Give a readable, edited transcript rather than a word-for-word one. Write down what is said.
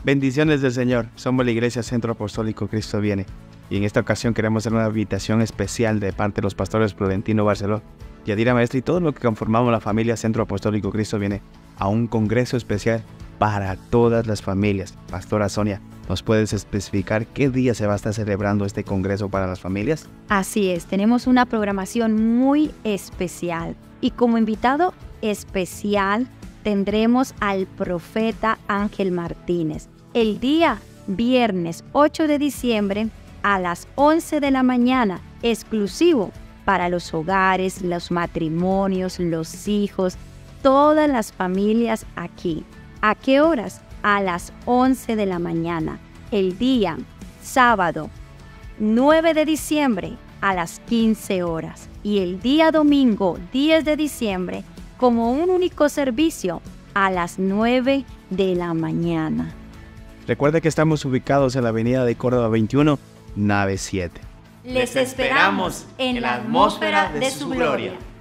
Bendiciones del Señor. Somos la Iglesia Centro Apostólico Cristo Viene. Y en esta ocasión queremos hacer una invitación especial de parte de los pastores Prudentino Barceló, Yadira Maestre y todos los que conformamos la familia Centro Apostólico Cristo Viene a un congreso especial para todas las familias. Pastora Sonia, ¿nos puedes especificar qué día se va a estar celebrando este congreso para las familias? Así es, tenemos una programación muy especial y como invitado especial tendremos al profeta Ángel Martínez el día viernes 8 de diciembre a las 11 de la mañana, exclusivo para los hogares, los matrimonios, los hijos, todas las familias aquí. ¿A qué horas? A las 11 de la mañana, el día sábado 9 de diciembre a las 15 horas y el día domingo 10 de diciembre como un único servicio a las 9 de la mañana. Recuerda que estamos ubicados en la avenida de Córdoba 21, nave 7. Les esperamos en la atmósfera de su gloria.